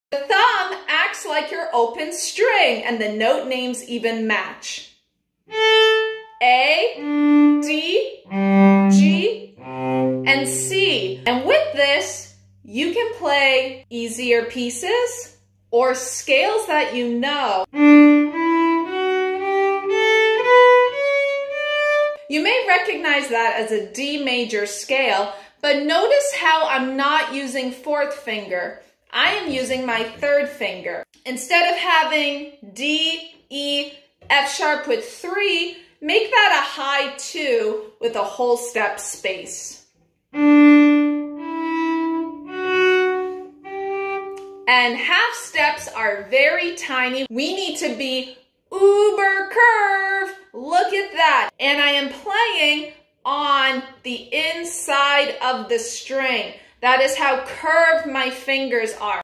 The thumb acts like your open string, and the note names even match. A, D, G, and C. And with this, you can play easier pieces or scales that you know. You may recognize that as a D major scale, but notice how I'm not using fourth finger. I am using my third finger. Instead of having D, E, F sharp with 3, make that a high 2 with a whole step space. And half steps are very tiny. We need to be uber curved. Look at that. And I am playing on the inside of the string. That is how curved my fingers are.